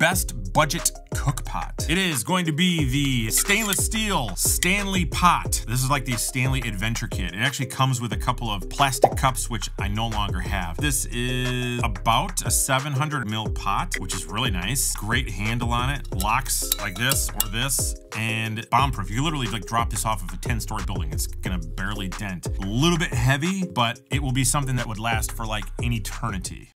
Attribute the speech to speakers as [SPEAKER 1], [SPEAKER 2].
[SPEAKER 1] best budget cook pot. It is going to be the stainless steel Stanley pot. This is like the Stanley Adventure Kit. It actually comes with a couple of plastic cups, which I no longer have. This is about a 700 ml pot, which is really nice. Great handle on it. Locks like this or this, and bomb-proof. You literally like drop this off of a 10-story building. It's gonna barely dent. A little bit heavy, but it will be something that would last for like an eternity.